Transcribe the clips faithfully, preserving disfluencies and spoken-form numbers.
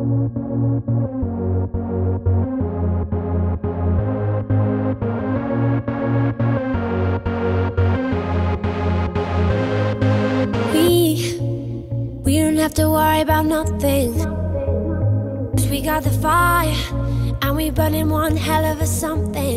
We, we don't have to worry about nothing, 'cause we got the fire, and we burning one hell of a something.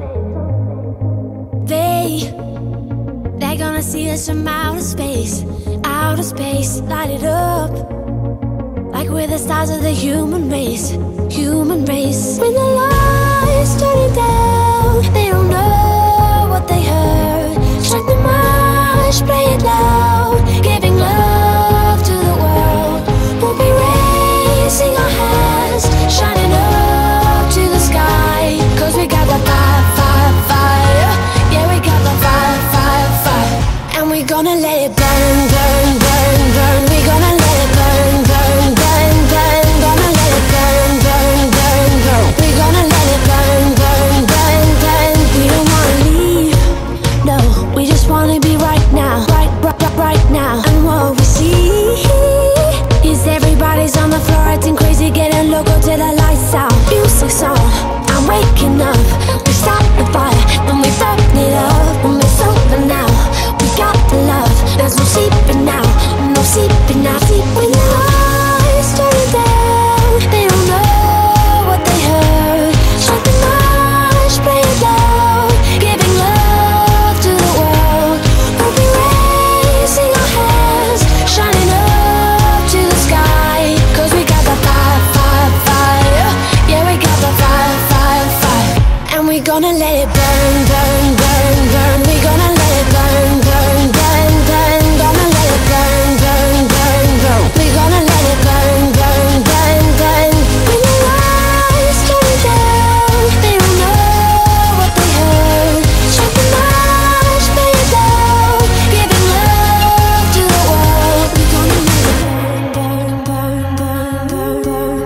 They, they're gonna see us from outer space, outer space, light it up, like we're the stars of the human race, human race. When the lights turn it down, they don't know what they heard. Strike the march, play it loud, giving love to the world. We'll be raising our hands, shining up to the sky, 'cause we got the fire, fire, fire. Yeah, we got the fire, fire, fire. And we're gonna let it burn, burn, burn, burn. We're gonna let it burn, burn, burn, burn. Gonna let it burn, burn, burn, burn. We're gonna let it burn, burn, burn, burn. We don't wanna leave, no, we just wanna be right now, right, right, right now. And what we see is everybody's on the floor acting crazy, getting loco till the lights out. Music's on, I'm waking up. We start the fire, then we burn it up. When it's over now, we got the love. There's no sleeping now, no sleeping now. Sleep when the lights turn it down. They don't know what they heard. Strike the march, play it loud, giving love to the world. We'll be raising our hands, shining up to the sky, 'cause we got the fire, fire, fire. Yeah, we got the fire, fire, fire. And we're gonna let it burn, burn, burn, burn. We're gonna let it burn, burn, burn, burn. Gonna let it burn, burn, burn, burn. We're gonna let it burn, burn, burn, burn. When the lights turn it down, they don't know what they heard. Strike the march, play it loud, giving love to the world. We're gonna let it burn, burn, burn, burn, burn,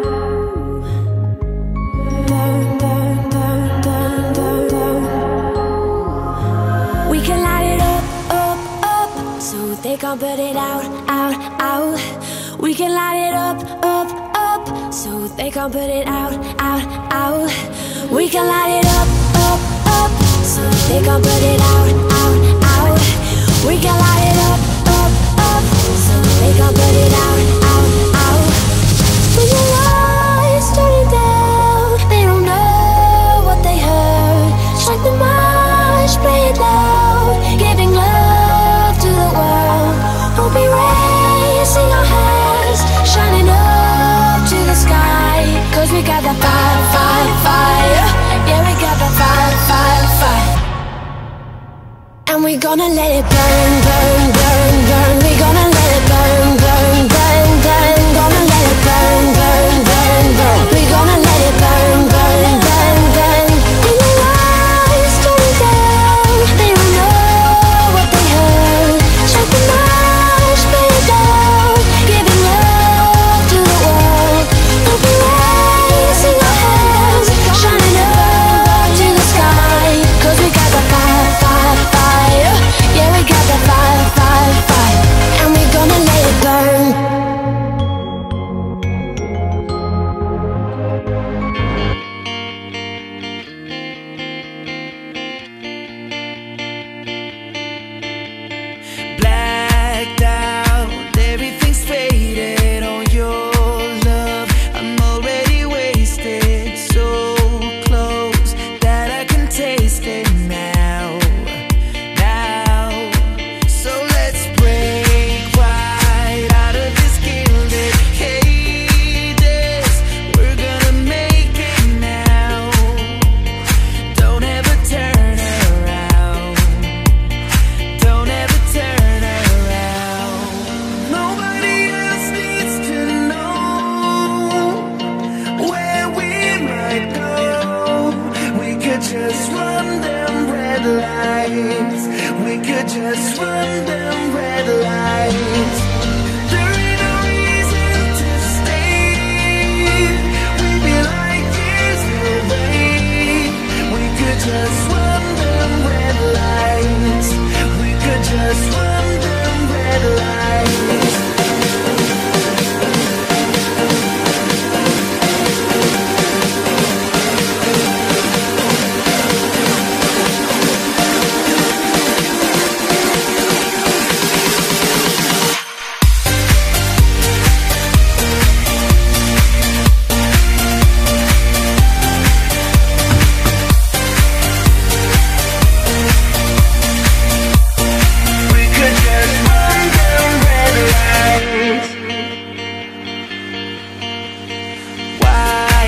burn, burn, burn, burn, burn, burn. We can light it up, up, up, so they can't put it out, out, out. We can light it up, up, up, so they can't put it out, out, out. We can light it up, up, up, so they can't put it out, out, out. We can light it up, up, up, so they can't put it out, out, out. When the lights turn it down, they don't know what they heard. Strike the march, play it loud, giving love to the world. We'll be raising our hands, shining up to the sky, 'cause we got the fire, fire, fire. Yeah, we got the fire, fire, fire. And we're gonna let it burn, burn, burn, burn. We're gonna let it burn, burn, burn, burn. Gonna let it burn, burn, burn, burn. We're gonna let it burn, burn, burn, burn. When the lights turn it down, they don't know what they heard. Strike the march, play it loud, giving love to the world. We'll be raising our hands, shining up to the sky, 'cause we got the fire, fire, fire. Yeah, we got the fire, fire, fire. And we're gonna let it burn. Blacked out, everything's faded on your love. I'm already wasted, so close that I can taste it now, now. So let's break right out of this gilded cages. We're gonna make it now. Don't ever turn around. Don't ever turn around. Nobody else needs to know where we might go. We could just run them red lights. We could just run them red lights. There ain't no reason to stay. We'd be like years away. We could just run them red lights. We could just run them red lights.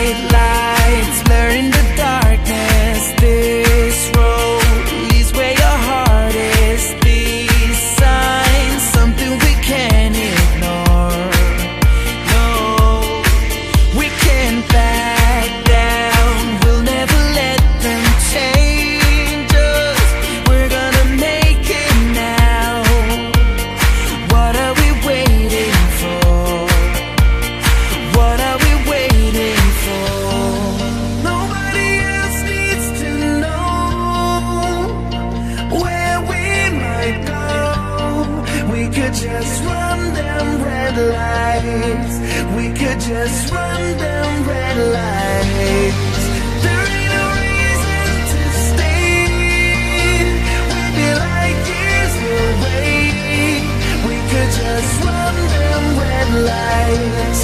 bright lights blurring the darkness. This road leads where your heart is. These signs, something we can't ignore. No, we can't back down. We'll never let them change us. We're gonna make it now. What are we waiting for? What are we waiting for? Nobody else needs to know where we might go. We could just run them red lights. We could just run them red lights. There ain't no reason to stay. We'd be like years away. We could just run them red lights.